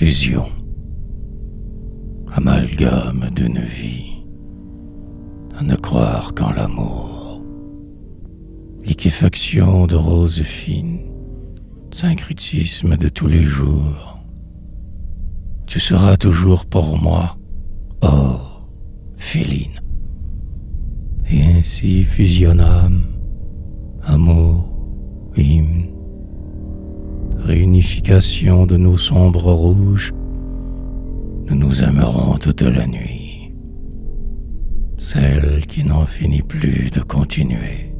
fusion, amalgame d'une vie, à ne croire qu'en l'amour, liquéfaction de roses fines, syncrétisme de tous les jours. Tu seras toujours pour moi, oh, Féline. Et ainsi fusionnâmes, amour, hymne, réunification de nos sombres rouges, nous nous aimerons toute la nuit, celle qui n'en finit plus de continuer.